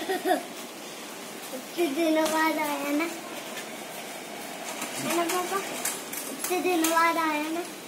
इतने दिनों बाद आया ना, है ना पापा? इतने दिनों बाद आया ना।